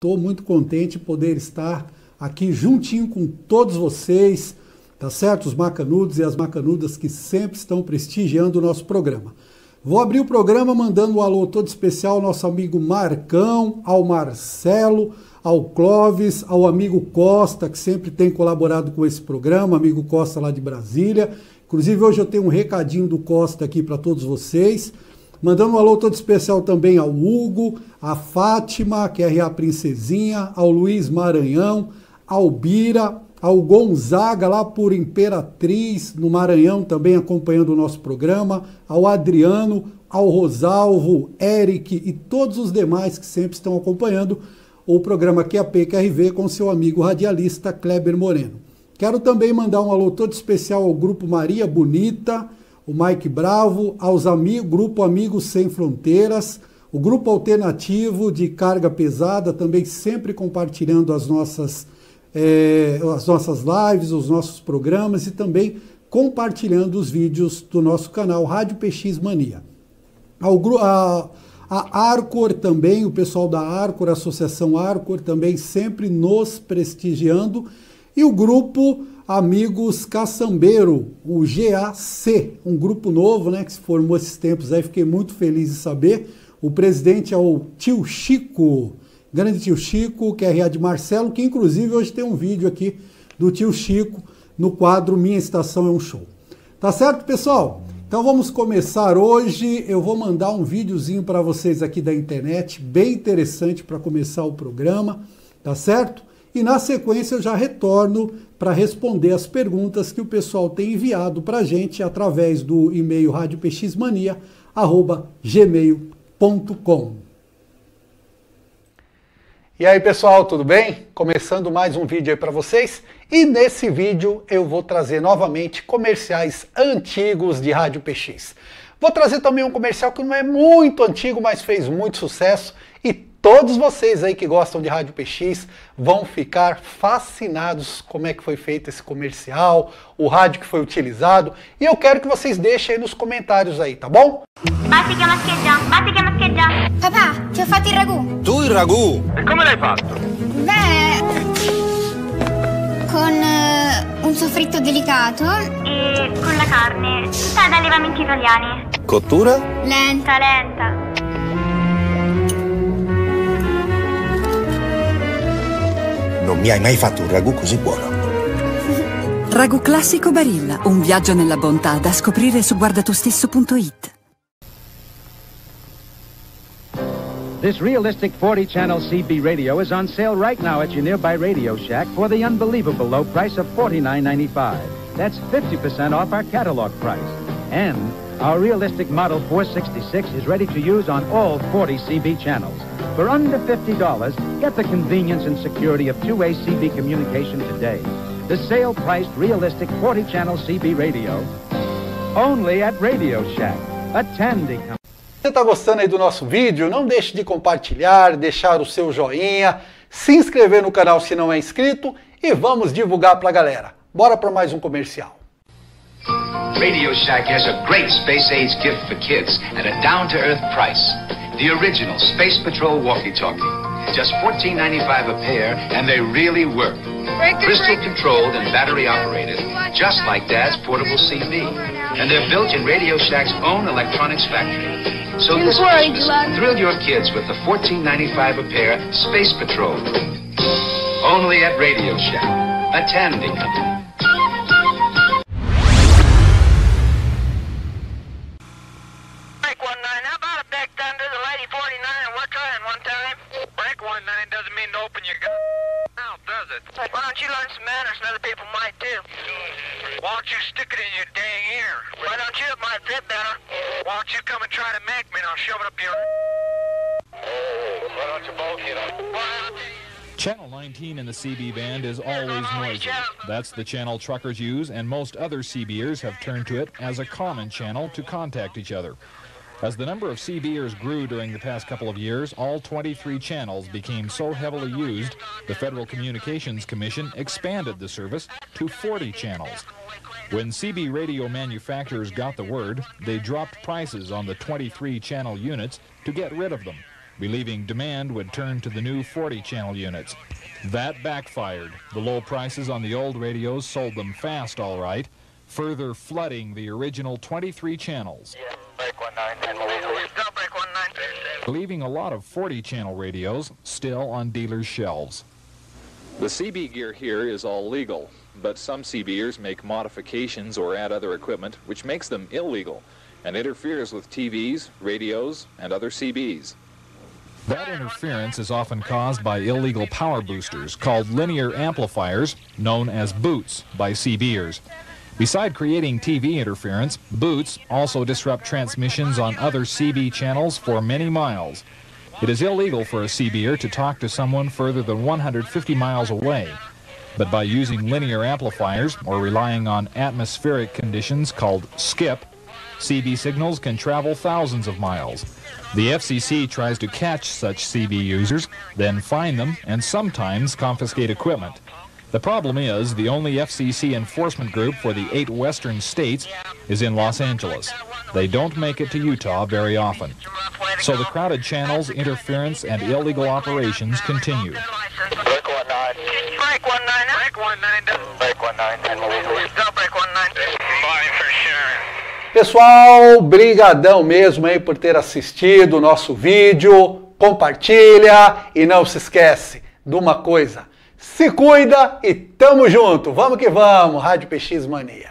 Estou muito contente de poder estar aqui juntinho com todos vocês, tá certo? Os macanudos e as macanudas que sempre estão prestigiando o nosso programa. Vou abrir o programa mandando um alô todo especial ao nosso amigo Marcão, ao Marcelo, ao Clóvis, ao amigo Costa, que sempre tem colaborado com esse programa, amigo Costa lá de Brasília. Inclusive hoje eu tenho um recadinho do Costa aqui para todos vocês. Mandando um alô todo especial também ao Hugo, à Fátima, que é a Princesinha, ao Luiz Maranhão, ao Bira, ao Gonzaga, lá por Imperatriz, no Maranhão, também acompanhando o nosso programa, ao Adriano, ao Rosalvo, Eric e todos os demais que sempre estão acompanhando o programa QAP-QRV com seu amigo radialista Kleber Moreno. Quero também mandar um alô todo especial ao Grupo Maria Bonita, o Mike Bravo, aos Grupo Amigos Sem Fronteiras, o Grupo Alternativo de Carga Pesada, também sempre compartilhando as nossas lives, os nossos programas e também compartilhando os vídeos do nosso canal Rádio PX Mania. A Arcor também, o pessoal da Arcor, a Associação Arcor também sempre nos prestigiando, e o Grupo Amigos Caçambeiro, o GAC, um grupo novo, né, que se formou esses tempos aí, fiquei muito feliz de saber. O presidente é o Tio Chico, grande Tio Chico, que é de Marcelo, que inclusive hoje tem um vídeo aqui do Tio Chico no quadro Minha Estação é um Show. Tá certo, pessoal? Então vamos começar hoje. Eu vou mandar um videozinho para vocês aqui da internet, bem interessante para começar o programa, tá certo? E na sequência eu já retorno para responder as perguntas que o pessoal tem enviado para a gente através do e-mail radiopxmania@gmail.com. E aí pessoal, tudo bem? Começando mais um vídeo aí para vocês. E nesse vídeo eu vou trazer novamente comerciais antigos de Rádio PX. Vou trazer também um comercial que não é muito antigo, mas fez muito sucesso. E todos vocês aí que gostam de Rádio PX vão ficar fascinados como é que foi feito esse comercial, o rádio que foi utilizado. E eu quero que vocês deixem aí nos comentários aí, tá bom? Batti che mascheggia, batti che mascheggia. Papà, ti ho fatto il ragù. Tu il ragù? E come l'hai fatto? Beh, con un soffritto delicato. E con la carne, tutta ad allevamenti italiani. Cottura? Lenta. Lenta. Non mi hai mai fatto un ragù così buono. Ragù classico Barilla, un viaggio nella bontà da scoprire su guardatustesso.it. This realistic 40-channel CB radio is on sale right now at your nearby Radio Shack for the unbelievable low price of $49.95. That's 50% off our catalog price. And our realistic Model 466 is ready to use on all 40 CB channels. For under $50, get the convenience and security of two-way CB communication today. The sale-priced realistic 40-channel CB radio, only at Radio Shack, a Tandy company. Se você está gostando aí do nosso vídeo, não deixe de compartilhar, deixar o seu joinha, se inscrever no canal se não é inscrito e vamos divulgar para a galera. Bora para mais um comercial. Radio Shack has a great space age gift for kids at a down-to-earth price. The original Space Patrol walkie-talkie. Just $14.95 a pair, and they really work. Crystal controlled and battery operated, just like Dad's portable CB. And they're built in Radio Shack's own electronics factory. So this Christmas, thrill your kids with the $14.95 a pair Space Patrol. Only at Radio Shack, a Tandy company. Break 19, how about a Big Thunder, the Lady 49, we're trying one time. Break 19 doesn't mean to open your gun now, does it? Why don't you learn some manners and other people might too? Why don't you stick it in your dang ear? Why don't you? It might fit better. Why don't you come and try to make me and I'll shove it up your... Why don't you both get up? Channel 19 in the CB band is always noisy. That's the channel truckers use, and most other CBers have turned to it as a common channel to contact each other. As the number of CBers grew during the past couple of years, all 23 channels became so heavily used, the Federal Communications Commission expanded the service to 40 channels. When CB radio manufacturers got the word, they dropped prices on the 23 channel units to get rid of them. believing demand would turn to the new 40-channel units. That backfired. The low prices on the old radios sold them fast, all right, further flooding the original 23 channels, leaving a lot of 40-channel radios still on dealers' shelves. The CB gear here is all legal, but some CBers make modifications or add other equipment which makes them illegal and interferes with TVs, radios, and other CBs. That interference is often caused by illegal power boosters called linear amplifiers, known as boots by CBers. Beside creating TV interference, boots also disrupt transmissions on other CB channels for many miles. It is illegal for a CBer to talk to someone further than 150 miles away. But by using linear amplifiers or relying on atmospheric conditions called skip, CB signals can travel thousands of miles. The FCC tries to catch such CB users, then fine them, and sometimes confiscate equipment. The problem is the only FCC enforcement group for the 8 western states is in Los Angeles. They don't make it to Utah very often. So the crowded channels, interference, and illegal operations continue. Pessoal, brigadão mesmo aí por ter assistido o nosso vídeo. Compartilha e não se esquece de uma coisa. Se cuida e tamo junto. Vamos que vamos, Rádio PX Mania.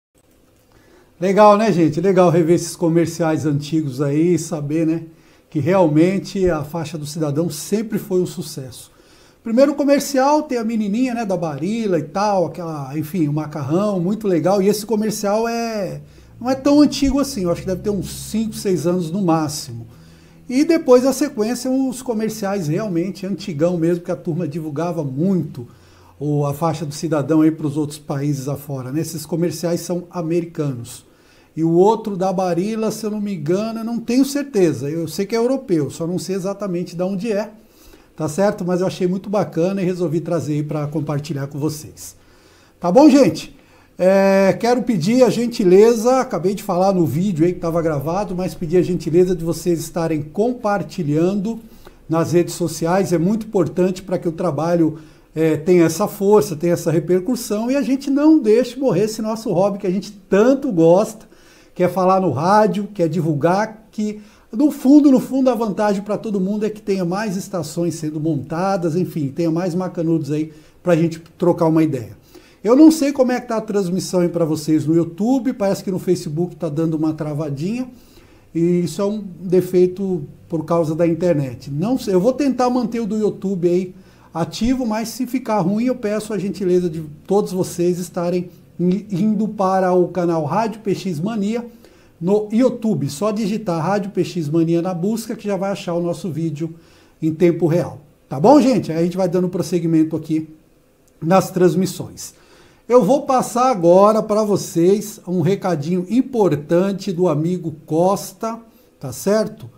Legal, né, gente? Legal rever esses comerciais antigos aí e saber, né, que realmente a faixa do cidadão sempre foi um sucesso. Primeiro comercial tem a menininha, né, da Barilla e tal, aquela, enfim, o macarrão, muito legal. E esse comercial não é tão antigo assim, eu acho que deve ter uns 5, 6 anos no máximo. E depois a sequência, os comerciais realmente antigão mesmo, que a turma divulgava muito a faixa do cidadão aí para os outros países afora, né? Esses comerciais são americanos. E o outro da Barilla, se eu não me engano, eu não tenho certeza, eu sei que é europeu, só não sei exatamente de onde é, tá certo? Mas eu achei muito bacana e resolvi trazer aí para compartilhar com vocês. Tá bom, gente? Quero pedir a gentileza, acabei de falar no vídeo aí que estava gravado, mas pedir a gentileza de vocês estarem compartilhando nas redes sociais, é muito importante para que o trabalho tenha essa força, tenha essa repercussão e a gente não deixe morrer esse nosso hobby que a gente tanto gosta, que é falar no rádio, que é divulgar, que no fundo a vantagem para todo mundo é que tenha mais estações sendo montadas, enfim, tenha mais macanudos aí para a gente trocar uma ideia. Eu não sei como é que está a transmissão aí para vocês no YouTube, parece que no Facebook está dando uma travadinha, e isso é um defeito por causa da internet. Não sei, eu vou tentar manter o do YouTube aí ativo, mas se ficar ruim eu peço a gentileza de todos vocês estarem indo para o canal Rádio PX Mania no YouTube. Só digitar Rádio PX Mania na busca que já vai achar o nosso vídeo em tempo real. Tá bom, gente? Aí a gente vai dando prosseguimento aqui nas transmissões. Eu vou passar agora para vocês um recadinho importante do amigo Costa, tá certo?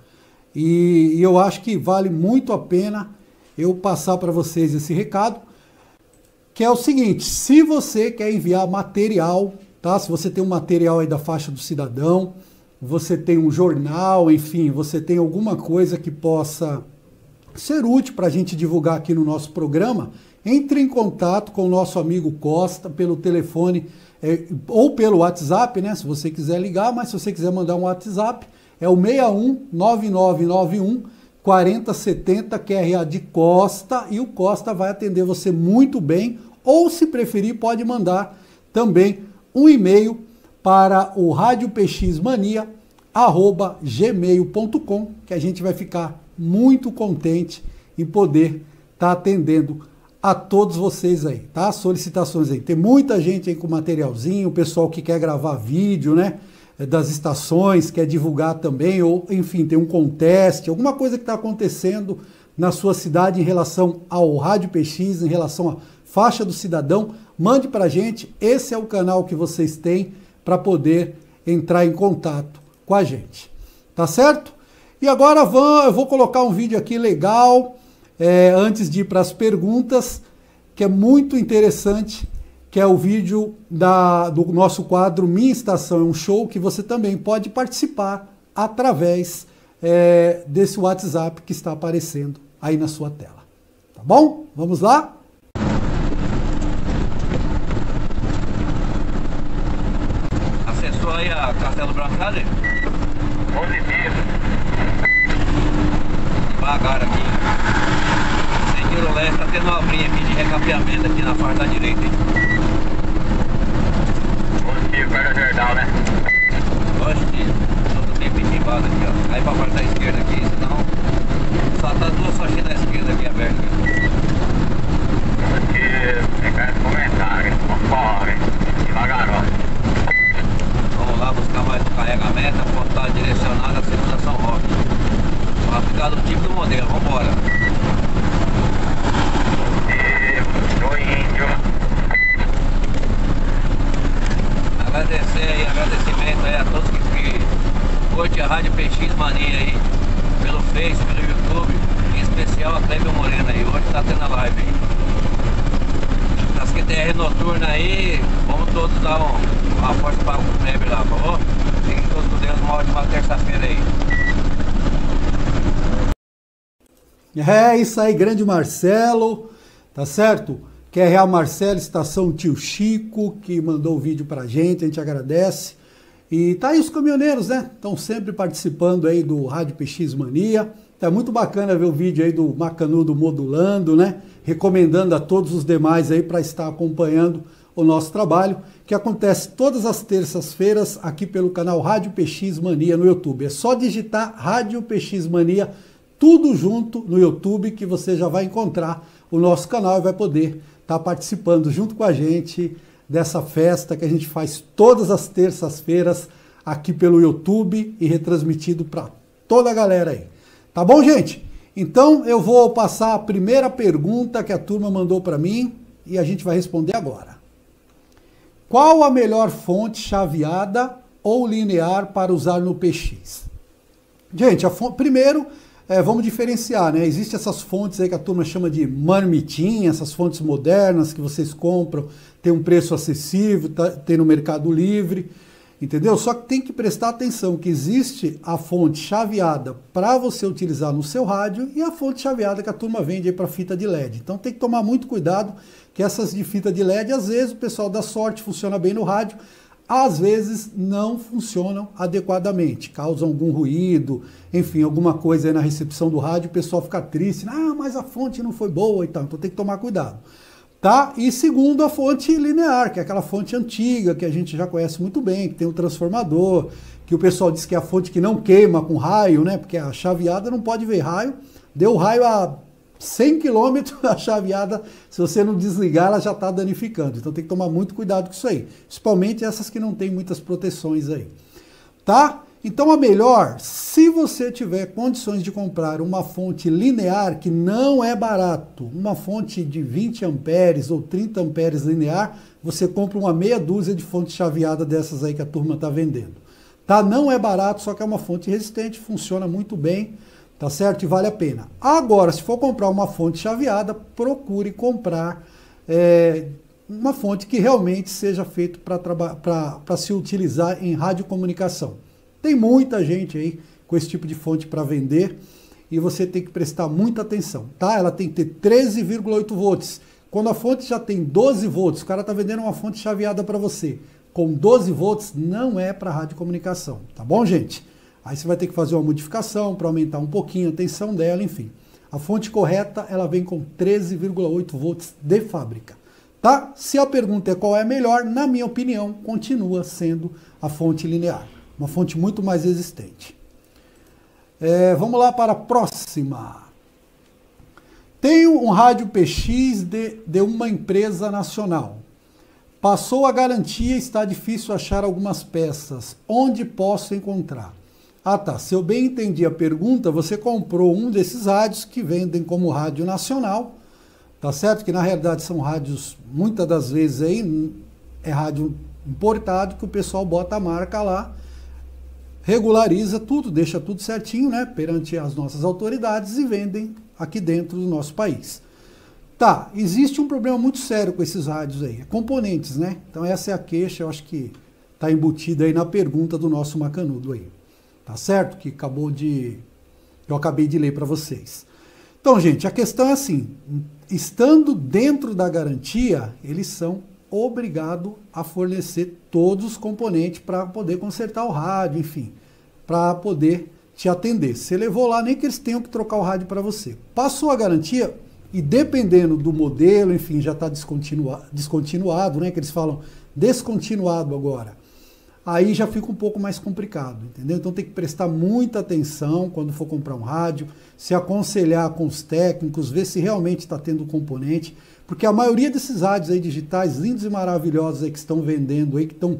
E eu acho que vale muito a pena eu passar para vocês esse recado, que é o seguinte: se você quer enviar material, tá? Se você tem um material aí da faixa do cidadão, você tem um jornal, enfim, você tem alguma coisa que possa ser útil para a gente divulgar aqui no nosso programa, entre em contato com o nosso amigo Costa pelo telefone ou pelo WhatsApp, né? Se você quiser ligar, mas se você quiser mandar um WhatsApp, é o 61 9991 4070 QRA de Costa, e o Costa vai atender você muito bem, ou se preferir pode mandar também um e-mail para o radiopxmania@gmail.com, que a gente vai ficar muito contente em poder estar atendendo a todos vocês aí, tá? Solicitações aí. Tem muita gente aí com materialzinho, o pessoal que quer gravar vídeo, né? Das estações, quer divulgar também, ou enfim, tem um contest, alguma coisa que está acontecendo na sua cidade em relação ao Rádio PX, em relação à faixa do cidadão, mande pra gente, esse é o canal que vocês têm para poder entrar em contato com a gente, tá certo? E agora eu vou colocar um vídeo aqui legal, antes de ir para as perguntas, que é muito interessante, que é o vídeo do nosso quadro Minha Estação é um Show, que você também pode participar através desse WhatsApp que está aparecendo aí na sua tela. Tá bom? Vamos lá? Acessou aí a Castelo Branco, cadê? Positivo. Devagar aqui. Sentido leste, tá tendo uma obrinha aqui de recapeamento aqui na parte da direita, hein? Positivo, perto da Jordão, né? Positivo. Tudo bem pitimbado aqui, ó. Aí pra parte da esquerda aqui, senão só tá duas faixinhas da esquerda aqui abertas. Positivo, fica esse comentário, conforme, devagarão. Vamos lá buscar mais um carregamento, apontar direcionada a segunda São Roque. Para ficar do tipo do modelo, vamos embora. Do índio. Agradecer aí, agradecimento aí a todos que curtem a Rádio PX Mania aí, pelo Face, pelo YouTube, em especial a Clébio Moreno aí, hoje tá tendo a live aí. Nas QTR noturna aí, vamos todos dar uma força para o Clébio lá, por favor? Fiquem todos com Deus, uma ótima terça-feira aí. É isso aí, grande Marcelo, tá certo? QRA Marcelo, Estação Tio Chico, que mandou o vídeo pra gente, a gente agradece. E tá aí os caminhoneiros, né? Estão sempre participando aí do Rádio PX Mania. É muito bacana ver o vídeo aí do Macanudo modulando, né? Recomendando a todos os demais aí para estar acompanhando o nosso trabalho, que acontece todas as terças-feiras aqui pelo canal Rádio PX Mania no YouTube. É só digitar Rádio PX Mania, tudo junto no YouTube, que você já vai encontrar o nosso canal e vai poder estar participando junto com a gente dessa festa que a gente faz todas as terças-feiras aqui pelo YouTube e retransmitido para toda a galera aí. Tá bom, gente? Então eu vou passar a primeira pergunta que a turma mandou para mim e a gente vai responder agora. Qual a melhor fonte chaveada ou linear para usar no PX? Gente, primeiro vamos diferenciar, né? Existem essas fontes aí que a turma chama de marmitinha, essas fontes modernas que vocês compram, tem um preço acessível, tem no Mercado Livre, entendeu? Só que tem que prestar atenção que existe a fonte chaveada para você utilizar no seu rádio e a fonte chaveada que a turma vende aí para fita de LED. Então tem que tomar muito cuidado que essas de fita de LED, às vezes o pessoal dá sorte, funciona bem no rádio, às vezes não funcionam adequadamente, causam algum ruído, enfim, alguma coisa aí na recepção do rádio, o pessoal fica triste, mas a fonte não foi boa e tal, então tem que tomar cuidado. Tá? E segundo, a fonte linear, que é aquela fonte antiga, que a gente já conhece muito bem, que tem o transformador, que o pessoal diz que é a fonte que não queima com raio, né? Porque a chaveada não pode ver raio, deu raio a 100 km, a chaveada, se você não desligar, ela já está danificando. Então tem que tomar muito cuidado com isso aí. Principalmente essas que não tem muitas proteções aí. Tá? Então a melhor, se você tiver condições de comprar uma fonte linear, que não é barato, uma fonte de 20 amperes ou 30 amperes linear, você compra uma meia dúzia de fonte chaveada dessas aí que a turma está vendendo. Tá? Não é barato, só que é uma fonte resistente, funciona muito bem. Tá certo? E vale a pena. Agora, se for comprar uma fonte chaveada, procure comprar uma fonte que realmente seja feita para se utilizar em radiocomunicação. Tem muita gente aí com esse tipo de fonte para vender e você tem que prestar muita atenção, tá? Ela tem que ter 13,8 volts. Quando a fonte já tem 12 volts, o cara está vendendo uma fonte chaveada para você. Com 12 volts não é para radiocomunicação, tá bom, gente? Aí você vai ter que fazer uma modificação para aumentar um pouquinho a tensão dela, enfim. A fonte correta, ela vem com 13,8 volts de fábrica, tá? Se a pergunta é qual é a melhor, na minha opinião, continua sendo a fonte linear. Uma fonte muito mais resistente. Vamos lá para a próxima. Tenho um rádio PX de uma empresa nacional. Passou a garantia e está difícil achar algumas peças. Onde posso encontrar? Ah tá, se eu bem entendi a pergunta, você comprou um desses rádios que vendem como rádio nacional, tá certo? Que na realidade são rádios, muitas das vezes aí, é rádio importado, que o pessoal bota a marca lá, regulariza tudo, deixa tudo certinho, né? Perante as nossas autoridades e vendem aqui dentro do nosso país. Tá, existe um problema muito sério com esses rádios aí, componentes, né? Então essa é a queixa, eu acho que tá embutida aí na pergunta do nosso Macanudo aí. Tá certo? Que acabou de eu acabei de ler para vocês. Então, gente, a questão é assim, estando dentro da garantia, eles são obrigados a fornecer todos os componentes para poder consertar o rádio, enfim, para poder te atender. Você levou lá, nem que eles tenham que trocar o rádio para você. Passou a garantia e dependendo do modelo, enfim, já está descontinuado, né, que eles falam descontinuado agora. Aí já fica um pouco mais complicado, entendeu? Então tem que prestar muita atenção quando for comprar um rádio, se aconselhar com os técnicos, ver se realmente está tendo componente, porque a maioria desses rádios aí digitais, lindos e maravilhosos aí que estão vendendo aí, que estão,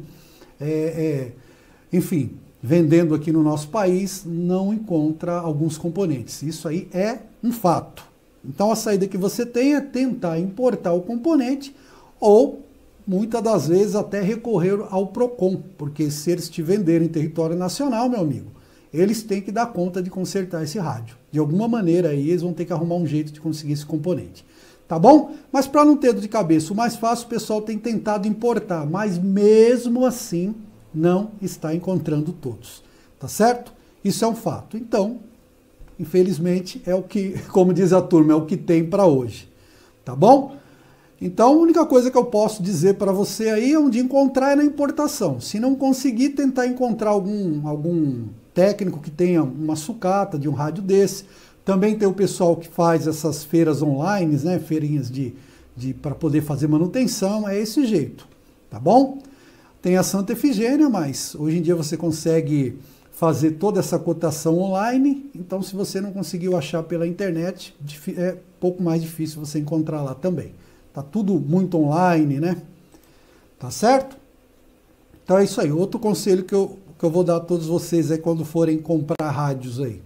enfim, vendendo aqui no nosso país, não encontra alguns componentes. Isso aí é um fato. Então a saída que você tem é tentar importar o componente ou muitas das vezes até recorrer ao PROCON, porque se eles te venderem em território nacional, meu amigo, eles têm que dar conta de consertar esse rádio. De alguma maneira aí eles vão ter que arrumar um jeito de conseguir esse componente. Tá bom? Mas para não ter dor de cabeça, o mais fácil, o pessoal tem tentado importar, mas mesmo assim não está encontrando todos. Tá certo? Isso é um fato. Então, infelizmente, é o que, como diz a turma, é o que tem para hoje. Tá bom? Então, a única coisa que eu posso dizer para você aí é onde encontrar é na importação. Se não conseguir, tentar encontrar algum técnico que tenha uma sucata de um rádio desse. Também tem o pessoal que faz essas feiras online, né? Feirinhas para poder fazer manutenção. É esse jeito, tá bom? Tem a Santa Efigênia, mas hoje em dia você consegue fazer toda essa cotação online. Então, se você não conseguiu achar pela internet, é um pouco mais difícil você encontrar lá também. Tá tudo muito online, né? Tá certo? Então é isso aí. Outro conselho que eu vou dar a todos vocês é quando forem comprar rádios aí.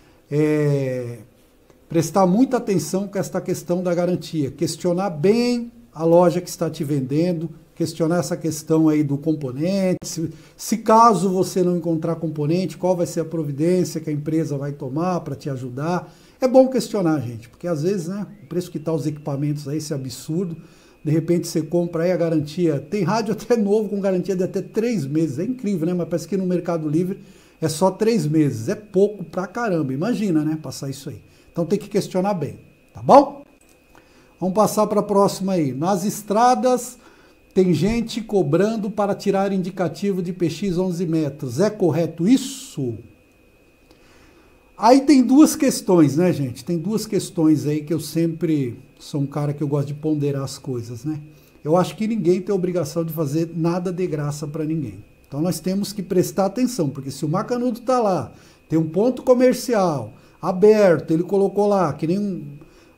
Prestar muita atenção com esta questão da garantia. Questionar bem a loja que está te vendendo. Questionar essa questão aí do componente. Se caso você não encontrar componente, qual vai ser a providência que a empresa vai tomar para te ajudar. É bom questionar, gente, porque às vezes, né, o preço que tá os equipamentos aí, esse absurdo, de repente você compra aí a garantia, tem rádio até novo com garantia de até 3 meses, é incrível, né, mas parece que no Mercado Livre é só 3 meses, é pouco pra caramba, imagina, né, passar isso aí. Então tem que questionar bem, tá bom? Vamos passar para a próxima aí. Nas estradas tem gente cobrando para tirar indicativo de PX 11 metros, é correto isso? Aí tem duas questões, né, gente? Tem duas questões aí que eu sempre sou um cara que eu gosto de ponderar as coisas, né? Eu acho que ninguém tem a obrigação de fazer nada de graça para ninguém. Então nós temos que prestar atenção, porque se o Macanudo tá lá, tem um ponto comercial aberto, ele colocou lá, que nem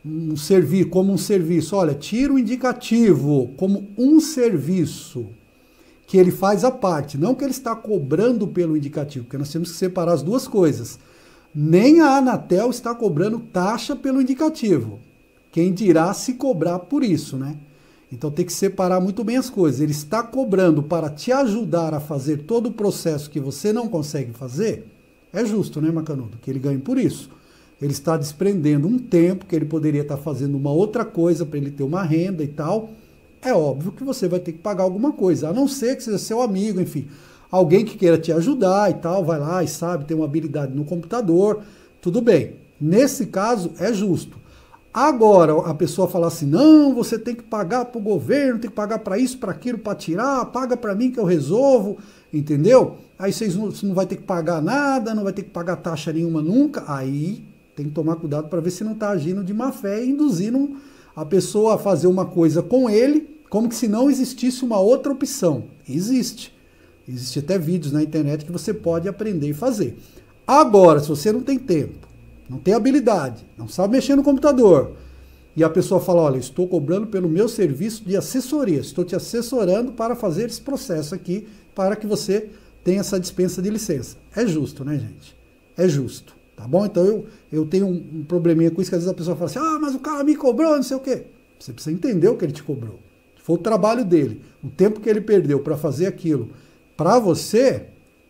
como um serviço, olha, tira o indicativo como um serviço que ele faz à parte, não que ele está cobrando pelo indicativo, porque nós temos que separar as duas coisas. Nem a Anatel está cobrando taxa pelo indicativo. Quem dirá se cobrar por isso, né? Então tem que separar muito bem as coisas. Ele está cobrando para te ajudar a fazer todo o processo que você não consegue fazer. É justo, né, Macanudo? Que ele ganhe por isso. Ele está desprendendo um tempo que ele poderia estar fazendo uma outra coisa para ele ter uma renda e tal. É óbvio que você vai ter que pagar alguma coisa, a não ser que seja seu amigo, enfim. Alguém que queira te ajudar e tal, vai lá e sabe, tem uma habilidade no computador, tudo bem. Nesse caso, é justo. Agora, a pessoa fala assim, não, você tem que pagar para o governo, tem que pagar para isso, para aquilo, para tirar, paga para mim que eu resolvo, entendeu? Aí você não vai ter que pagar nada, não vai ter que pagar taxa nenhuma nunca. Aí tem que tomar cuidado para ver se não está agindo de má fé e induzindo a pessoa a fazer uma coisa com ele, como que se não existisse uma outra opção. Existe. Existem até vídeos na internet que você pode aprender e fazer. Agora, se você não tem tempo, não tem habilidade, não sabe mexer no computador, e a pessoa fala, olha, estou cobrando pelo meu serviço de assessoria, estou te assessorando para fazer esse processo aqui, para que você tenha essa dispensa de licença. É justo, né, gente? É justo, tá bom? Então eu tenho um probleminha com isso, que às vezes a pessoa fala assim, ah, mas o cara me cobrou, não sei o quê. Você precisa entender o que ele te cobrou. Foi o trabalho dele, o tempo que ele perdeu para fazer aquilo, para você,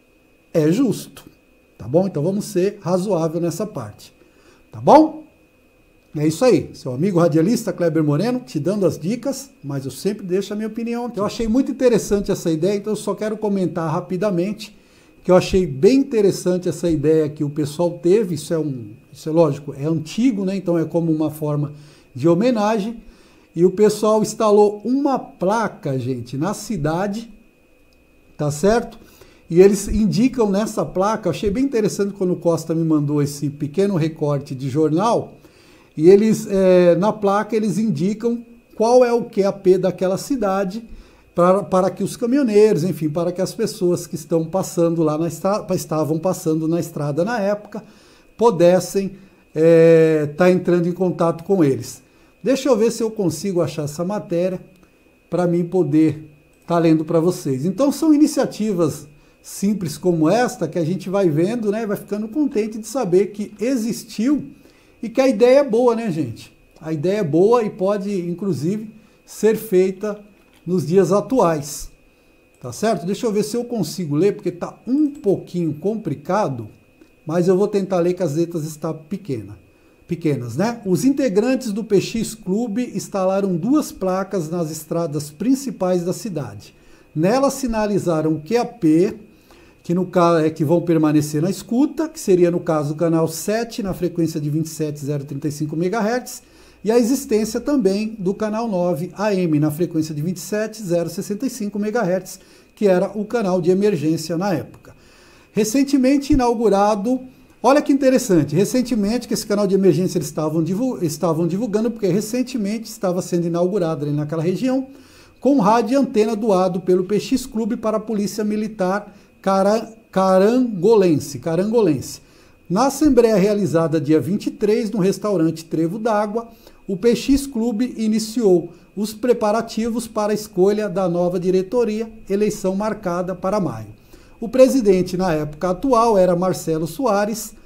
é justo, tá bom? Então vamos ser razoável nessa parte, tá bom? É isso aí, seu amigo radialista Kleber Moreno, te dando as dicas, mas eu sempre deixo a minha opinião aqui. Eu achei muito interessante essa ideia, então eu só quero comentar rapidamente que eu achei bem interessante essa ideia que o pessoal teve. Isso é lógico, é antigo, né? Então é como uma forma de homenagem. E o pessoal instalou uma placa, gente, na cidade, tá certo? E eles indicam nessa placa, eu achei bem interessante quando o Costa me mandou esse pequeno recorte de jornal, e eles, na placa, eles indicam qual é o QAP daquela cidade, para que os caminhoneiros, enfim, para que as pessoas que estão passando lá estavam passando na estrada na época, pudessem estar entrando em contato com eles. Deixa eu ver se eu consigo achar essa matéria para mim poder estar lendo para vocês. Então são iniciativas simples como esta que a gente vai vendo, né? Vai ficando contente de saber que existiu e que a ideia é boa, né, gente? A ideia é boa e pode, inclusive, ser feita nos dias atuais, tá certo? Deixa eu ver se eu consigo ler, porque está um pouquinho complicado, mas eu vou tentar ler que as letras estão pequenas, né? Os integrantes do PX Clube instalaram 2 placas nas estradas principais da cidade. Nelas sinalizaram o QAP, que no caso que vão permanecer na escuta, que seria no caso o canal 7 na frequência de 27,035 MHz, e a existência também do canal 9 AM na frequência de 27,065 MHz, que era o canal de emergência na época. Recentemente inaugurado, olha que interessante, recentemente que esse canal de emergência eles estavam divulgando, porque recentemente estava sendo inaugurado ali naquela região, com rádio e antena doado pelo PX Clube para a Polícia Militar Carangolense. Na assembleia realizada dia 23 no restaurante Trevo d'Água, o PX Clube iniciou os preparativos para a escolha da nova diretoria, eleição marcada para maio. O presidente na época atual era Marcelo Soares,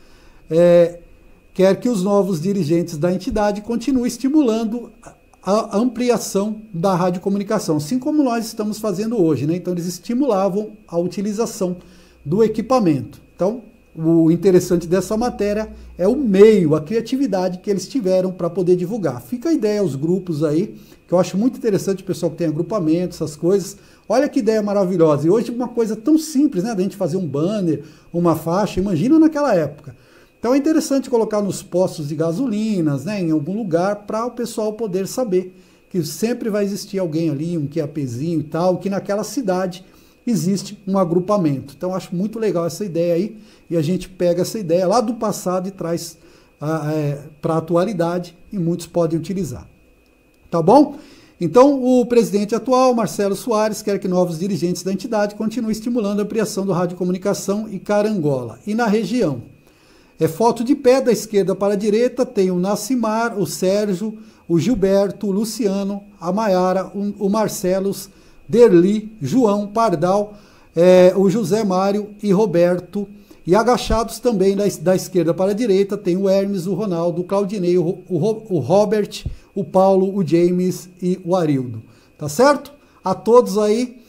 quer que os novos dirigentes da entidade continuem estimulando a ampliação da radiocomunicação, assim como nós estamos fazendo hoje, né? Então eles estimulavam a utilização do equipamento. Então, o interessante dessa matéria é o meio, a criatividade que eles tiveram para poder divulgar. Fica a ideia aos grupos aí, que eu acho muito interessante o pessoal que tem agrupamento, essas coisas. Olha que ideia maravilhosa. E hoje uma coisa tão simples, né? Da gente fazer um banner, uma faixa, imagina naquela época. Então é interessante colocar nos postos de gasolinas, né, em algum lugar, para o pessoal poder saber que sempre vai existir alguém ali, um QAPzinho e tal, que naquela cidade existe um agrupamento. Então acho muito legal essa ideia aí, e a gente pega essa ideia lá do passado e traz para a atualidade, e muitos podem utilizar. Tá bom? Então o presidente atual, Marcelo Soares, quer que novos dirigentes da entidade continuem estimulando a ampliação do radiocomunicação e Carangola. E na região, foto de pé da esquerda para a direita, tem o Nascimar, o Sérgio, o Gilberto, o Luciano, a Maiara, o Marcelos, Derli, João, Pardal, o José Mário e Roberto. E agachados também da esquerda para a direita, tem o Hermes, o Ronaldo, o Claudinei, o Robert, o Paulo, o James e o Arildo. Tá certo? A todos aí,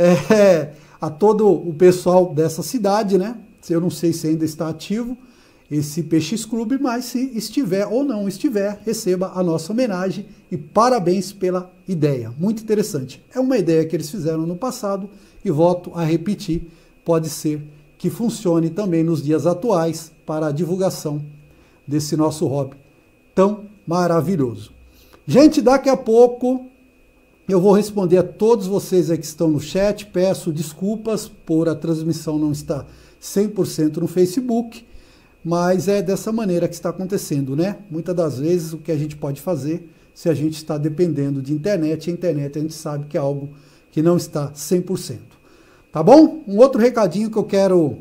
a todo o pessoal dessa cidade, né? Eu não sei se ainda está ativo esse PX Clube, mas se estiver ou não estiver, receba a nossa homenagem e parabéns pela ideia. Muito interessante. É uma ideia que eles fizeram no passado e volto a repetir, pode ser que funcione também nos dias atuais para a divulgação desse nosso hobby tão maravilhoso. Gente, daqui a pouco eu vou responder a todos vocês aí que estão no chat. Peço desculpas por a transmissão não estar 100% no Facebook, mas é dessa maneira que está acontecendo, né? Muitas das vezes o que a gente pode fazer, se a gente está dependendo de internet, a internet a gente sabe que é algo que não está 100%. Tá bom? Um outro recadinho que eu quero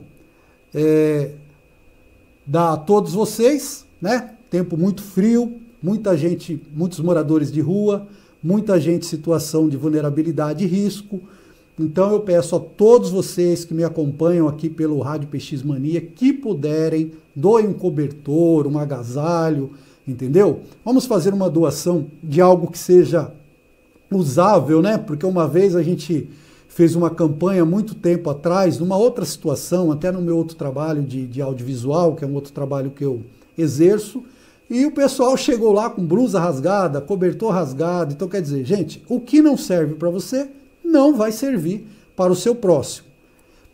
dar a todos vocês, né? Tempo muito frio, muita gente, muitos moradores de rua, muita gente em situação de vulnerabilidade e risco. Então eu peço a todos vocês que me acompanham aqui pelo Rádio PX Mania, que puderem, doem um cobertor, um agasalho, entendeu? Vamos fazer uma doação de algo que seja usável, né? Porque uma vez a gente fez uma campanha muito tempo atrás, numa outra situação, até no meu outro trabalho de audiovisual, que é um outro trabalho que eu exerço, e o pessoal chegou lá com blusa rasgada, cobertor rasgado. Então quer dizer, gente, o que não serve para você não vai servir para o seu próximo.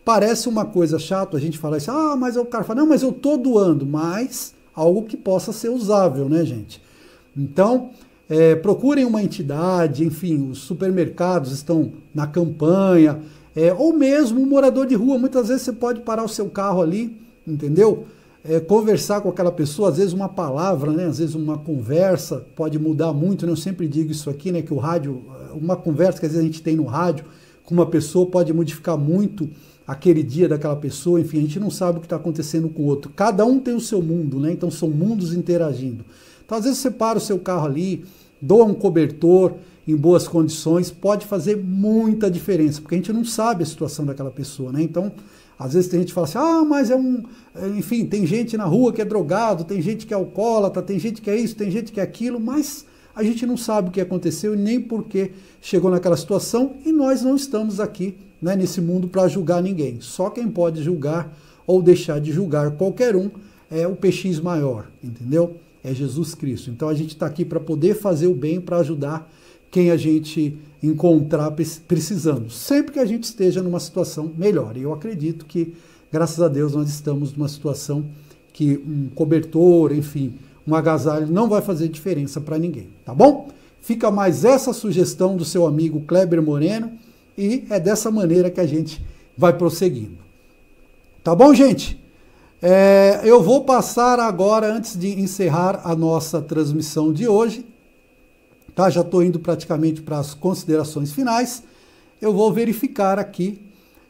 Parece uma coisa chata a gente falar isso, mas o cara fala, não, mas eu tô doando, mas algo que possa ser usável, né, gente? Então, procurem uma entidade, enfim, os supermercados estão na campanha, ou mesmo um morador de rua, muitas vezes você pode parar o seu carro ali, entendeu? Conversar com aquela pessoa, às vezes uma palavra, né? Às vezes uma conversa pode mudar muito, né? Eu sempre digo isso aqui, né? Que o rádio, uma conversa que às vezes a gente tem no rádio com uma pessoa pode modificar muito aquele dia daquela pessoa, enfim, a gente não sabe o que está acontecendo com o outro. Cada um tem o seu mundo, né? Então são mundos interagindo. Então às vezes você para o seu carro ali, doa um cobertor em boas condições, pode fazer muita diferença, porque a gente não sabe a situação daquela pessoa, né? Então, às vezes tem gente que fala assim, mas enfim, tem gente na rua que é drogado, tem gente que é alcoólatra, tem gente que é isso, tem gente que é aquilo, mas a gente não sabe o que aconteceu e nem por que chegou naquela situação, e nós não estamos aqui, né, nesse mundo para julgar ninguém. Só quem pode julgar ou deixar de julgar qualquer um é o PX maior, entendeu? É Jesus Cristo. Então a gente está aqui para poder fazer o bem, para ajudar quem a gente encontrar precisando, sempre que a gente esteja numa situação melhor. E eu acredito que, graças a Deus, nós estamos numa situação que um cobertor, enfim, um agasalho não vai fazer diferença para ninguém, tá bom? Fica mais essa sugestão do seu amigo Kleber Moreno, e é dessa maneira que a gente vai prosseguindo. Tá bom, gente? Eu vou passar agora, antes de encerrar a nossa transmissão de hoje, tá? Já estou indo praticamente para as considerações finais. Eu vou verificar aqui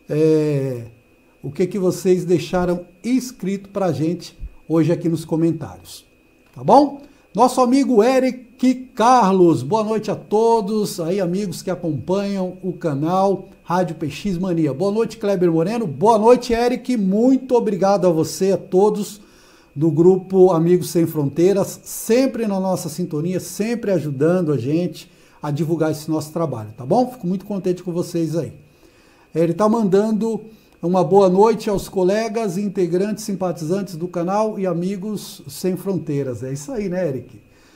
o que vocês deixaram escrito para a gente hoje aqui nos comentários. Tá bom? Nosso amigo Eric Carlos, boa noite a todos, aí amigos que acompanham o canal Rádio PX Mania. Boa noite, Kleber Moreno. Boa noite, Eric. Muito obrigado a você, a todos do grupo Amigos Sem Fronteiras, sempre na nossa sintonia, sempre ajudando a gente a divulgar esse nosso trabalho, tá bom? Fico muito contente com vocês aí. Ele está mandando uma boa noite aos colegas, integrantes, simpatizantes do canal e amigos sem fronteiras. É isso aí, né, Eric?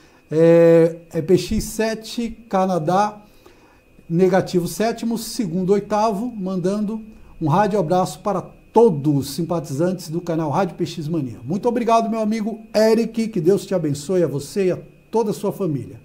PX7, Canadá, negativo 7º, segundo 8º, mandando um rádio abraço para todos os simpatizantes do canal Rádio PX Mania. Muito obrigado, meu amigo Eric, que Deus te abençoe, a você e a toda a sua família.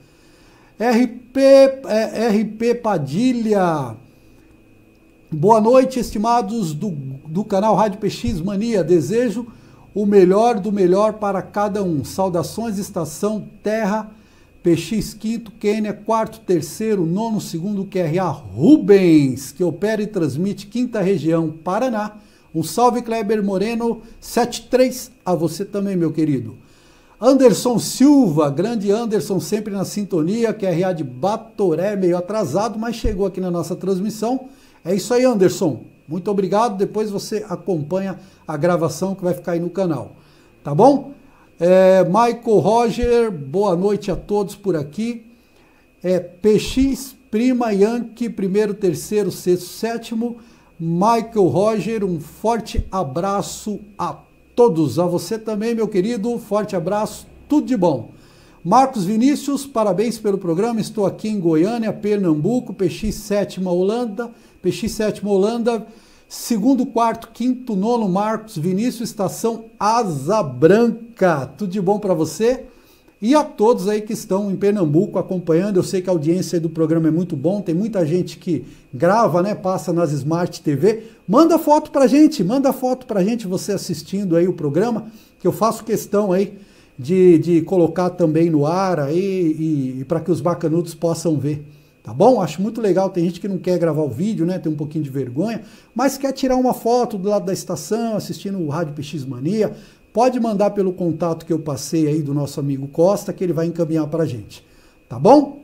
RP Padilha, boa noite, estimados do canal Rádio PX Mania. Desejo o melhor do melhor para cada um. Saudações, Estação Terra, PX 5º, Quênia, 4º, 3º, 9º, 2º, QRA Rubens, que opera e transmite 5ª região, Paraná. Um salve, Kleber Moreno, 73, a você também, meu querido. Anderson Silva, grande Anderson, sempre na sintonia, QRA de Batoré, meio atrasado, mas chegou aqui na nossa transmissão. É isso aí, Anderson. Muito obrigado. Depois você acompanha a gravação que vai ficar aí no canal. Tá bom? Michael Roger, boa noite a todos por aqui. PX, Prima, Yankee, 1º, 3º, 6º, 7º. Michael Roger, um forte abraço a todos. A você também, meu querido. Forte abraço. Tudo de bom. Marcos Vinícius, parabéns pelo programa. Estou aqui em Goiânia, Pernambuco, PX 7ª Holanda. PX 7ª Holanda, 2º, 4º, 5º, 9º, Marcos Vinícius, Estação Asa Branca. Tudo de bom para você e a todos aí que estão em Pernambuco acompanhando. Eu sei que a audiência do programa é muito bom, tem muita gente que grava, né, passa nas Smart TV. Manda foto pra gente, você assistindo aí o programa, que eu faço questão aí de colocar também no ar aí e para que os bacanudos possam ver. Tá bom? Acho muito legal, tem gente que não quer gravar o vídeo, né? Tem um pouquinho de vergonha, mas quer tirar uma foto do lado da estação, assistindo o Rádio PX Mania. Pode mandar pelo contato que eu passei aí do nosso amigo Costa, que ele vai encaminhar pra gente. Tá bom?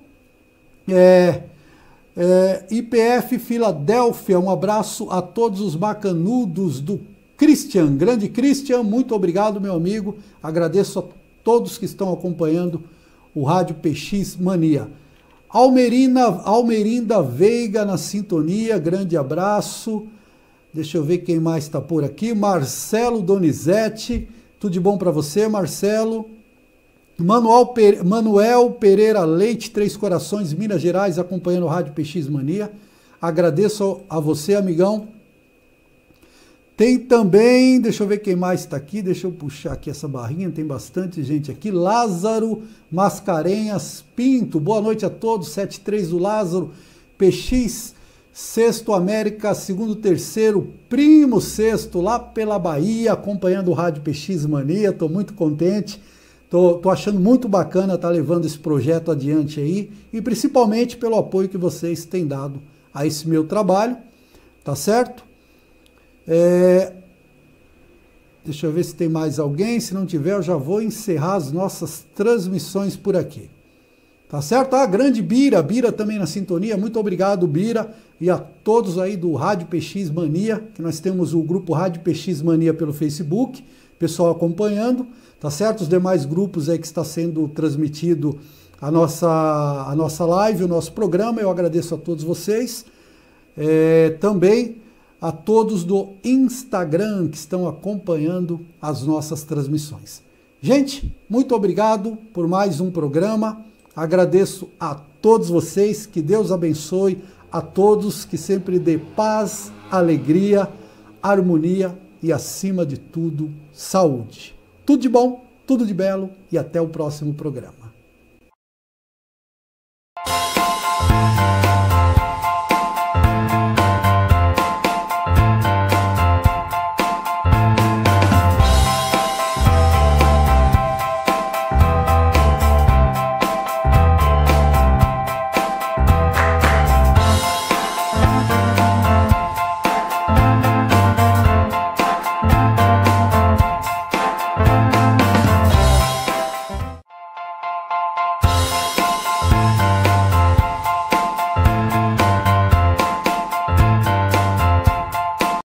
IPF Filadélfia, um abraço a todos os bacanudos do Christian. Grande Christian, muito obrigado, meu amigo. Agradeço a todos que estão acompanhando o Rádio PX Mania. Almerinda Veiga na sintonia, grande abraço. Deixa eu ver quem mais está por aqui. Marcelo Donizete, tudo de bom para você, Marcelo. Manuel Pereira Leite, Três Corações, Minas Gerais, acompanhando o Rádio PX Mania. Agradeço a você, amigão. Tem também, deixa eu ver quem mais está aqui, deixa eu puxar aqui essa barrinha, tem bastante gente aqui. Lázaro Mascarenhas Pinto, boa noite a todos, 73 do Lázaro, PX, Sexto América, segundo, terceiro, primo sexto, lá pela Bahia, acompanhando o Rádio PX Mania, estou muito contente, tô achando muito bacana estar levando esse projeto adiante aí, e principalmente pelo apoio que vocês têm dado a esse meu trabalho, tá certo? Deixa eu ver se tem mais alguém, se não tiver eu já vou encerrar as nossas transmissões por aqui. Tá certo? A grande Bira também na sintonia, muito obrigado Bira e a todos aí do Rádio PX Mania, que nós temos o grupo Rádio PX Mania pelo Facebook, pessoal acompanhando, tá certo? Os demais grupos aí que está sendo transmitido a nossa live, o nosso programa, eu agradeço a todos vocês, também a todos do Instagram que estão acompanhando as nossas transmissões. Gente, muito obrigado por mais um programa. Agradeço a todos vocês, que Deus abençoe a todos, que sempre dê paz, alegria, harmonia e, acima de tudo, saúde. Tudo de bom, tudo de belo e até o próximo programa.